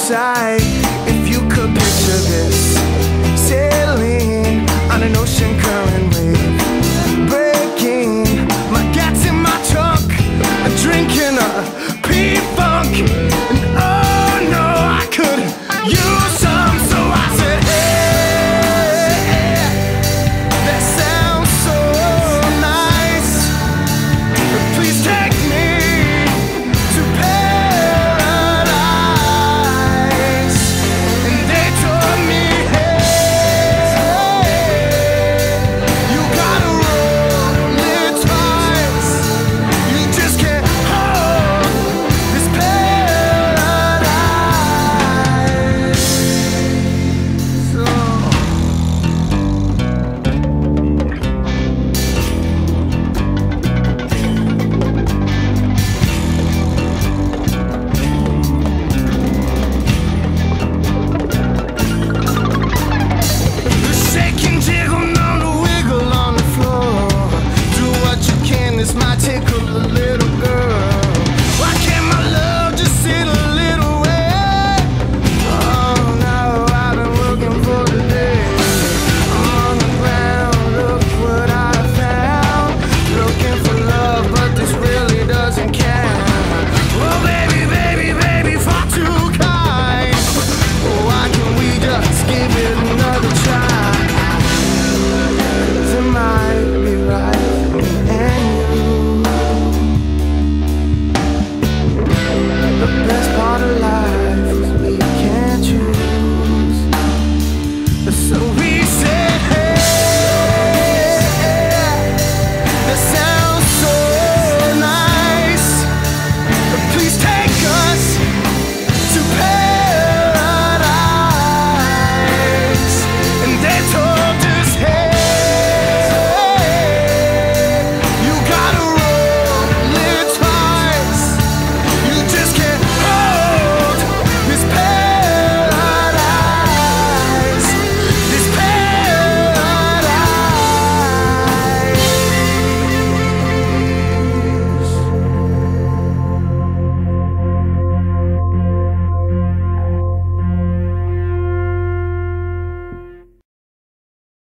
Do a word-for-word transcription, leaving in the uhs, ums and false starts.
sight. If you could picture this, sailing on an ocean current wave, breaking my guts in my trunk, drinking a P-Funk, and oh no, I could use some, so I said, hey, that sounds so nice, please take me to paradise. And they told me, hey, you gotta roll it twice, you just can't hold this paradise. So the shaking, jiggle, no, the wiggle on the floor. Do what you can, this might tickle a little girl. Why can't my love just sit a little way? Oh no, I've been looking for the day. I'm on the ground, look what I found. Looking for love, but this really doesn't count. Oh baby, baby, baby, far too kind. Oh, why can't we just give it another try? 'Cause it might be right for me and you. The best part of life